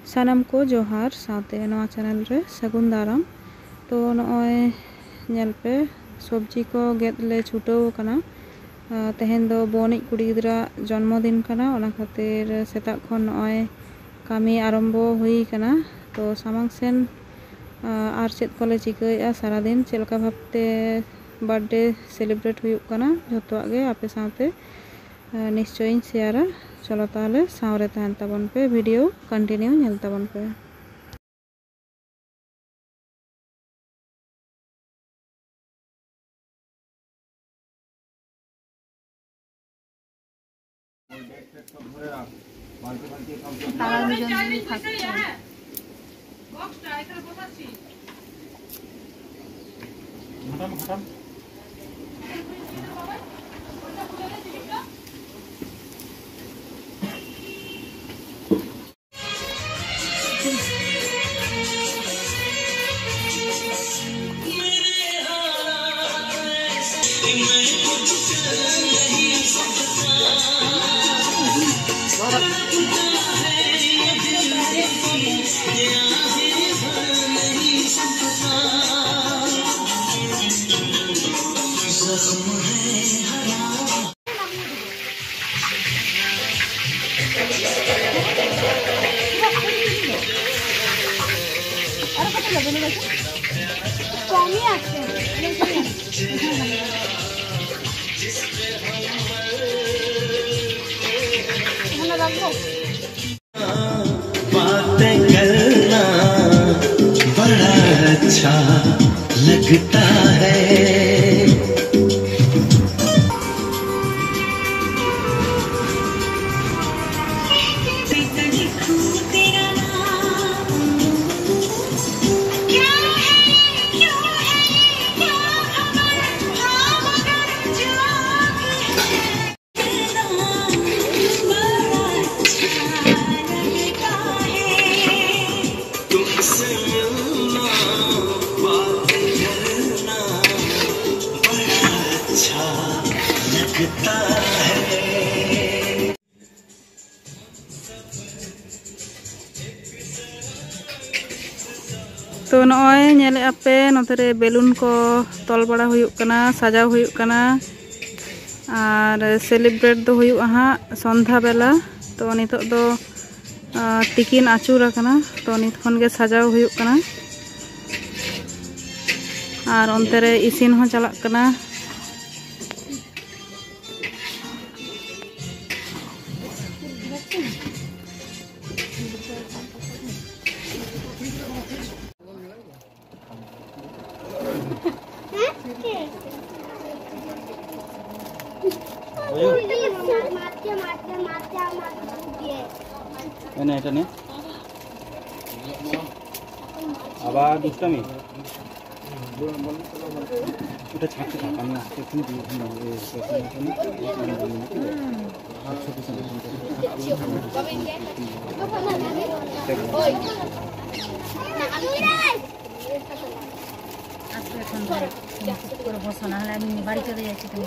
सानाम को जोहार साथे नवा चैनल रे सगुन दाराम। तो नॉय नेल पे सब्जी को गेद ले छुटाव कना। तेहेन दो बोनिज कुड़ी गिदरा जन्मदिन कना ओना खातिर सेता खन नॉय कामी आरम्भो हुई कना। तो सामांग सेन आर चेद कोले चिकाया सारा दिन चेलका भाबते बर्थडे सेलिब्रेट हुई कना जतोआ गे आपे साथे निश्चय शेयरा। चलो ताहले सावरे तहन ताबन पे वीडियो कंटिन्यू नेल ताबन पे। बातें करना बड़ा अच्छा लगता है। तो नॉय नेले आपे नोतरे बेलून को तोल बड़ा हुयुक कना सजाव हुयुक कना और सेलिब्रेट दो हुयुक हा संध्या बेला। तो नितो दो तिकिन आचुर कना तो नित खन गे सजाव हुयुक कना और ओनते रे इसिन हो चलाक कना। আবার দুষ্টামি ওটা ছাড়তে থাক। আমি এক্ষুনি বসো না হলে আমি বাড়ি চলে যাচ্ছি। তুমি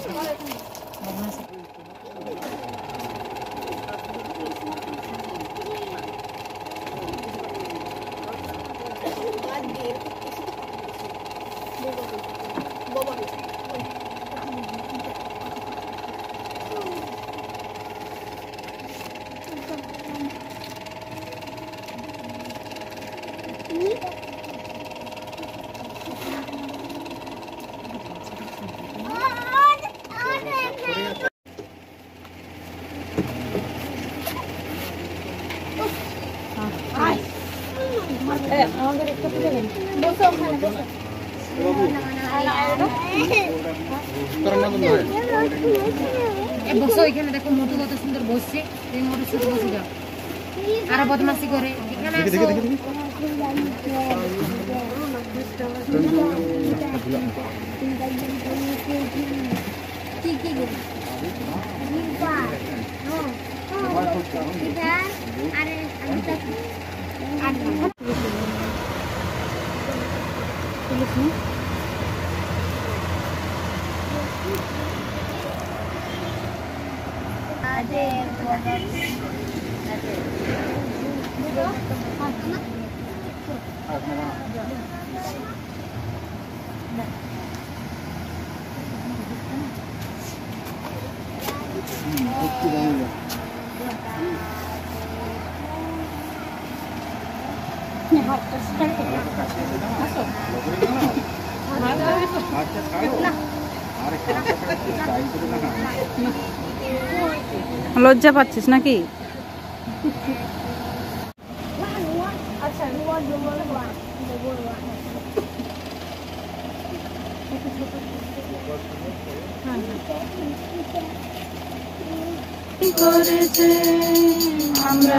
বসো এখানে দেখো মোটু কত সুন্দর বসছে। এই মোটু ছোট বসে যাও আর বদমাশি করে এখানে আসো। কি কি গো আরে আমি তো Ada লজ্জা পাচ্ছিস নাকি? করেছে আমরা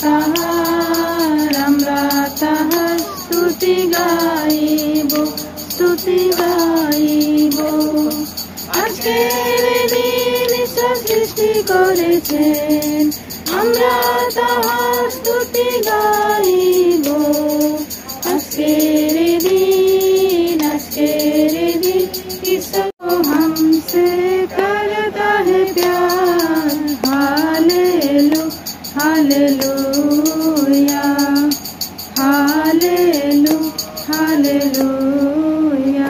তাহার স্তুতি গাইব, স্তুতি গাইব। আজকের দিন ঈশ্বর সৃষ্টি করেছেন, আমরা তাহার স্তুতি গাইব। আজকের দিন ঈশ্বর हमसे करता है प्यार। Hallelujah, hallelujah.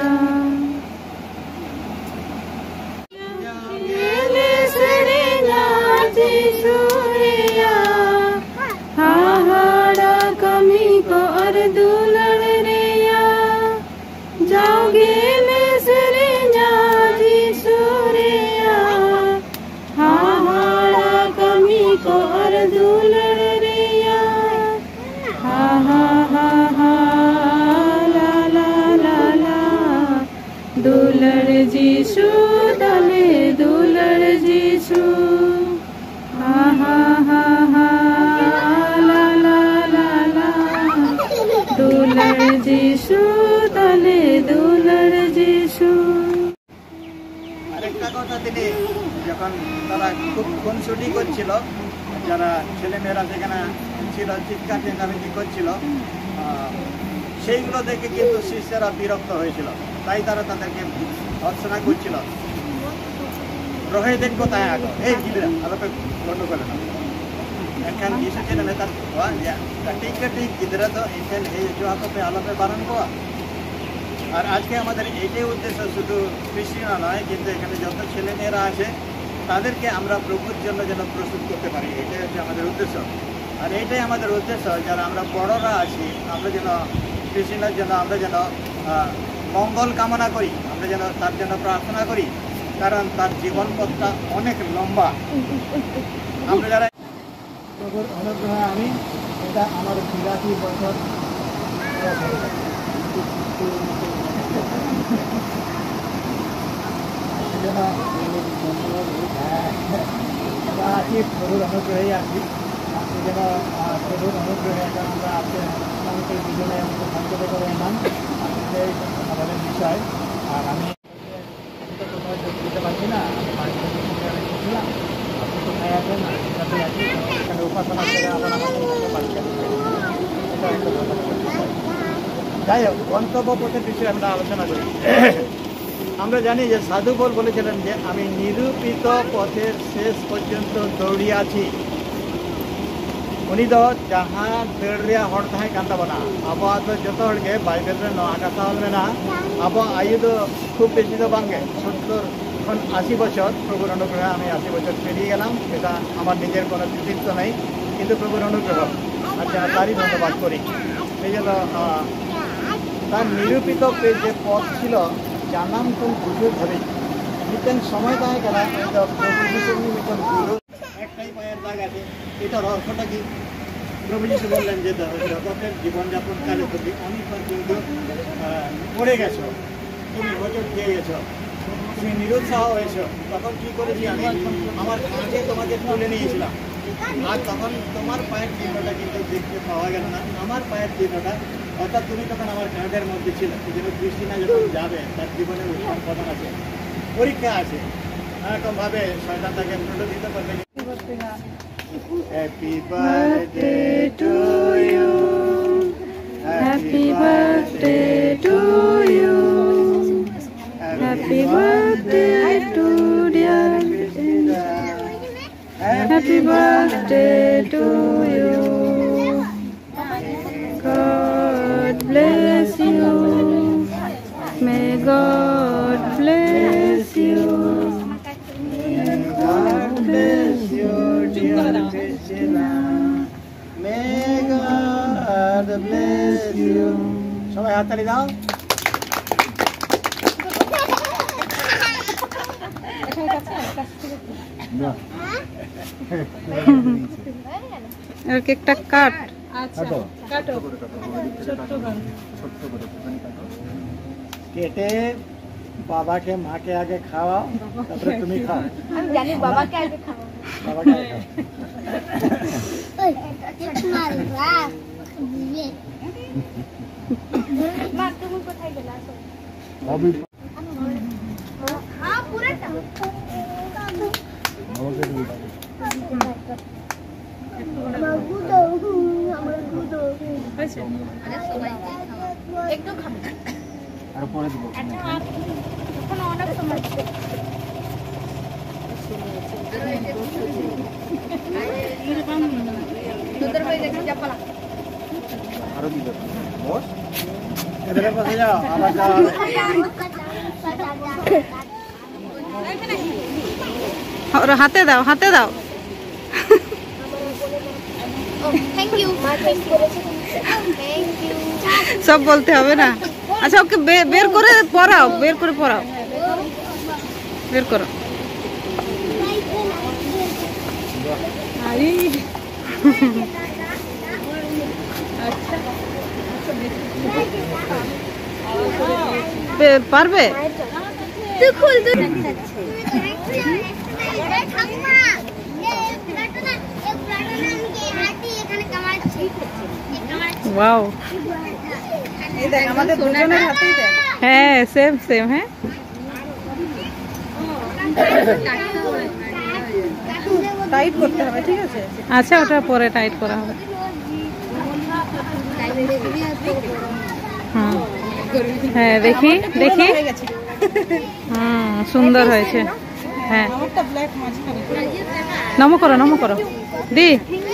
हाहाड़ा कमी को और दुलड़ रेया, जाओगे मेसरे न्याजी सूर्या। हाहाड़ा कमी को और दुलड़ रेया, हा हा हा हा ला ला ला ला। दुलड़ जीशु तले दुलड़ जीशु, हा हा हा हा ला ला ला ला। दुलड़ जीशु तले दुलड़ जीशु। আরেকটা কথা, তিনি যখন তারা খুব খুনসুটি করছিল, যারা ছেলেমেয়েরা সেখানে ছিল, চিৎকার চেঁচামেচি করছিল, সেইগুলো দেখে কিন্তু শিষ্যরা বিরক্ত হয়েছিল। তাই তারা তাদেরকে ভর্ৎসনা করছিল। রহে দেখবো তাই আগে এই গিরা আলোকে বন্ধ করে না। এখান যিশু ছিল নেতার কাটিক কাটিক গিদরা তো এখান এই জোয়াকে আলোকে বারণ করা। আর আজকে আমাদের এইটাই উদ্দেশ্য, শুধু খ্রিস্টানরা নয়, কিন্তু এখানে যত ছেলেমেয়েরা আছে তাদেরকে আমরা প্রভুর জন্য যেন প্রস্তুত করতে পারি, এটাই হচ্ছে আমাদের উদ্দেশ্য। আর এইটাই আমাদের উদ্দেশ্য, যারা আমরা বড়রা আছি, আমরা যেন খ্রিস্টানের জন্য আমরা যেন মঙ্গল কামনা করি, আমরা যেন তার জন্য প্রার্থনা করি, কারণ তার জীবন পথটা অনেক লম্বা। আমরা যারা প্রভুর অনুগ্রহে আমি এটা আমার 82 বছর আছি, প্রভুর অনুগ্রহেই আছি। যেন প্রভুর অনুগ্রহে আমরা আজকে আমাকে দুজনে আমাকে সংযত করে এলাম, এটাই আমাদের বিষয়। আর আমি তো কোথাও যোগ দিতে পারছি না, আমি বাড়িতে ছিলাম, আপনি কোথায় আছেন? সাথে আছি, এখানে উপাসনা করে আবার আমাদের বাড়িতে এটা একটা কথা। যাই হোক, গন্তব্য পথের বিষয়ে আমরা আলোচনা করি। আমরা জানি যে সাধু পাউল বলেছিলেন যে আমি নিরূপিত পথের শেষ পর্যন্ত দৌড়িয়াছি। উনি ᱫᱚ ᱡᱟᱦᱟᱸ ᱫᱟᱹᱲ ᱨᱮᱭᱟᱜ ᱦᱚᱲ ᱛᱟᱦᱮᱸ ᱠᱟᱱ ᱛᱟᱵᱚᱱᱟ, ᱟᱵᱚᱣᱟᱜ ᱫᱚ ᱡᱚᱛᱚ ᱦᱚᱲᱜᱮ ᱵᱟᱭᱵᱮᱞ ᱨᱮ ᱱᱚᱣᱟ ᱠᱟᱛᱷᱟ ᱚᱞ ᱢᱮᱱᱟᱜᱼᱟ, ᱟᱵᱚᱣᱟᱜ ᱟᱭᱩ ᱫᱚ খুব বেশি তো বাঙ্গে 70 ᱠᱷᱚᱱ 80 বছর। প্রভুর অনুগ্রহে আমি 80 বছর পেরিয়ে গেলাম। এটা আমার নিজের কোনো কৃতিত্ব নেই, কিন্তু প্রভুর অনুগ্রহ। আচ্ছা, তারই ধন্যবাদ করি। সেই জন্য তার নিরূপিত যে পথ ছিল জানাম কোন গুরু ধরে মিটেন সময় তাই করা প্রভু যিশু মিটেন গুরু একটাই পায়ের দাগ আছে। এটা রহস্যটা কি? প্রভু যিশু বললেন যে জগতের জীবনযাপন কালে তুমি অনেকবার কিন্তু পড়ে গেছো, তুমি হোঁচট খেয়ে গেছো, তুমি নিরুৎসাহ হয়েছো। তখন কি করেছি আমি? আমার কাঁধে তোমাকে তুলে নিয়েছিলাম। আর তখন তোমার পায়ের চিহ্নটা কিন্তু দেখতে পাওয়া গেল না, আমার পায়ের চিহ্নটা, অর্থাৎ তুমি তখন আমার কাঁধের মধ্যে ছিল। এই জন্য ক্রিস্টিনা যখন যাবে, তার জীবনে উত্থান পতন আছে, পরীক্ষা আছে, এরকমভাবে শয়তান তাকে ত্রুটি দিতে পারবে। Happy birthday to you, happy birthday to you, happy birthday to dear Christina, happy birthday to you, God bless bless you. সবাই হাততালি দাও। আর কেকটা কাট। কাটো কাটো ছোট করে কেটে বাবাকে মাকে আগে খাওয়াও, তারপরে তুমি খাও। আমি জানি বাবাকে আগে খাবো। বাবাকে আগে খাও। ওই কেক মারবা দিয়ে মা তুমি কোথায় গেলা? ভাবি হ্যাঁ পুরোটা বাবাকে দিই। আমার গুদো হয়েছে একটু খাবো। আর পরে দিব। এখন অনেক সময় তোদের ভাই দেখি চাপালা আরো দিবে। বস এদিকে বসে যাও, আবার যাও। ওর হাতে দাও, হাতে দাও। থ্যাংক ইউ মা থ্যাংক ইউ থ্যাংক ইউ সব বলতে হবে না। আচ্ছা ওকে বের করে পড়াও, বের করে পড়াও, বের করো। পারবে? তুই খুল তুই ঠাকুমা ওয়াও, আমাদের দুজনের হাতেই দেখ। হ্যাঁ সেম সেম। হ্যাঁ টাইট করতে হবে, ঠিক আছে? আচ্ছা ওটা পরে টাইট করা হবে। হ্যাঁ দেখি দেখি। সুন্দর হয়েছে। হ্যাঁ নমো করো, নমো করো দি।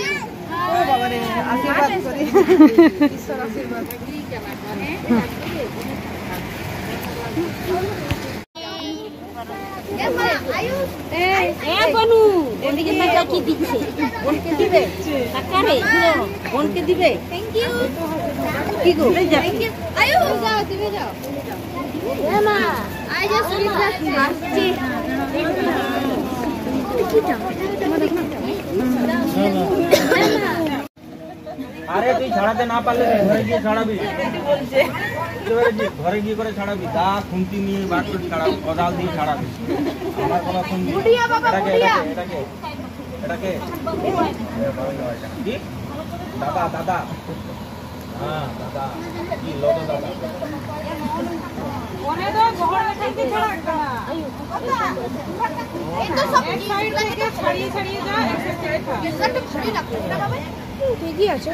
ওদিকে টাকা কি দিচ্ছে? বোনকে দিবে টাকা রে বোনকে দিবে। Thank you. কি গো থ্যাংক ইউ। আয়ু যাও তুমি যাও। মামা আই জাস্ট আসছি। আরে তুই ছাড়াতে না পারলে ঘরে গিয়ে ছাড়াবি। ঘরে গিয়ে করে ছাড়াবি, দা খুন্তি নিয়ে বার করে ছাড়াবি, কোদাল দিয়ে ছাড়াবি। আমার কথা শুনবি। এটাকে এটাকে এটাকে কি দাদা দাদা। হ্যাঁ দাদা কি লোটো দাদা। এই তো সব এক সাইড থেকে ছাড়িয়ে ছাড়িয়ে যা এক সাইড থেকে খা। এটা ভারী লাগছে না বাবা? ঠিকই আছে।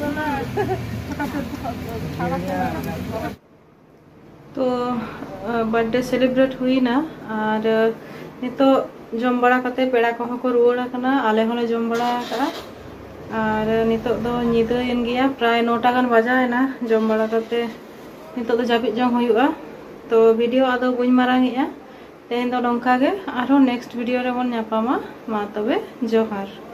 तो बर्थडे सेलिब्रेट हुई ना और नितो जम बड़ा कते पेड़ा कहो को रुआड़ कना आले होले जम बड़ा करा और नितो दो निदोयन गया प्राय 9टा गान बजायना जम बड़ा कते नितो दो जापित जम हुयुआ। तो वीडियो आदो बुñ मारांगिया तेहेन दो नोंका गे आरो नेक्स्ट वीडियो रे बन ᱧᱟᱯᱟᱢᱟ। मा तबे जोहार।